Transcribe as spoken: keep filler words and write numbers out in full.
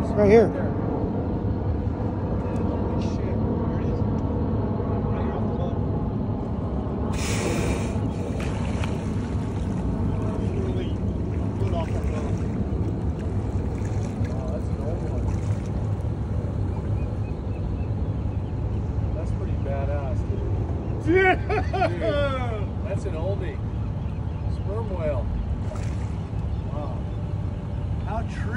Right here. There. Holy shit. There it is. Right here off the boat. Literally a foot off the boat. Wow, that's an old one. That's pretty badass, dude. Dude, that's an oldie. Sperm whale. Wow. How true.